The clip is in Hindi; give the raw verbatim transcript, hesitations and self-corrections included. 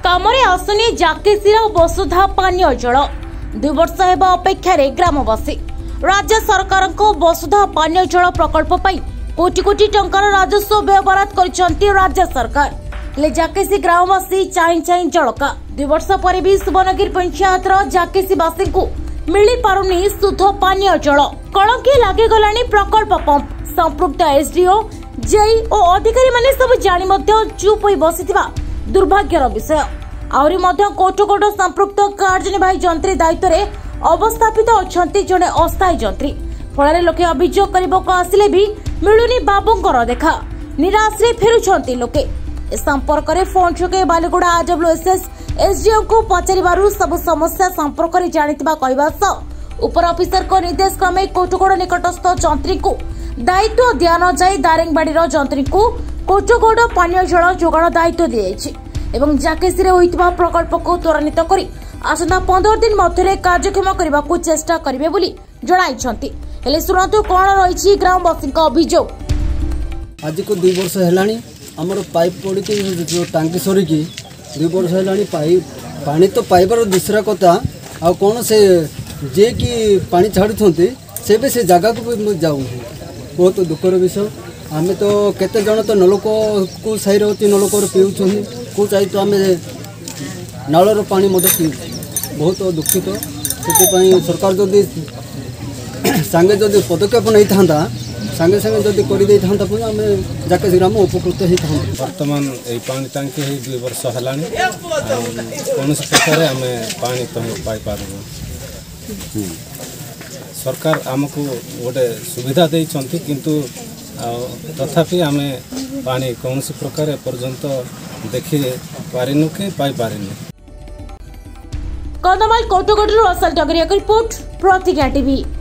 कामरे आसुनी जाकेसीर और वसुधा पानीय जल दुई वर्ष हेबा अपेक्षार ग्रामवासी राज्य सरकार वसुधा पानीय जल प्रकल्प पाई कोटी कोटी टंकार राजस्व व्यय बराद कर राज्य सरकार ले जाकेसी ग्रामवासी चाई चाई जलका दुई वर्ष पर भी सुवर्णगिरी पंचायत जाकेसीवासी को मिली पारुनी शुद्ध पानीय जल कलंकी लागे गलानी प्रकल्प पंप संपृक्त एसडीओ जेई और अधिकारी माने सब जानी मध्य चुप होई बसिथिबा दुर्भाग्यर विषय आउरी मध्य कोट कोट संपृक्त कार्यनिर्वाही जंत्री दायित्व रे अवस्थापित अछंती जने अस्थायी जंत्री फଳରେ लोके अभियोग करबको आसिले भी मिलुनी बाबूंकर देखा निराश रे फेरुछंती लोके ए संपर्क रे फोन छके बालीगुड़ा आरडब्ल्यूएसएस एसडीओ को पचारिबारु सब समस्या संपर्क रे जानितबा कहबा सह उपर ऑफिसर को निर्देश क्रमे कोटगोड़ निकटस्थ जंत्री को दायित्व दिया न जाई दारिंगबाड़ीर जंत्री को कोटगोड़ पानीय जल जोगाण दायित्व दिया एवं जाकेसी होइतबा प्रकल्प को त्वरान्वित करी आसंता पंद्रह दिन मध्य कार्यक्षम करने को चेष्टा करेंगे बोली जणाइछंती। हेले सुनतु कोन रहिछि ग्रामवासी अभियोग। आज को दुई वर्ष हेलानी हमर पाइप पड़ी जो टांकी सरिकी दुई वर्ष हेलानी पाइप पानी तो पाइबार दूसरा कथा आ कौन से जे कि पानी छाड़ुछंती से भी से जगह को भी जाऊ बहुत दुखर विषय आम तो केते जन तो नलक को साई होती नलक पीऊँ को चाहिए तो आम नालर पानी पी बहुत दुखित से सरकार जदि सांगे जदि पदक्षेप नहीं था सांगे सांगे जदि कर आम जाकेसी ग्राम उपकृत होता बर्तमान ये पानी टांकी दुई वर्ष है कौन प्रकार आम पानी तो पाई पार सरकार आमको गोटे सुविधा देइछंती किंतु तथापि आम पानी कौन प्रकार पर्यंत देखी पारिनु कि पाई पारिनु। कंधमाल कोटगोड़ असल डगरिया रिपोर्ट प्रतिज्ञा टीवी।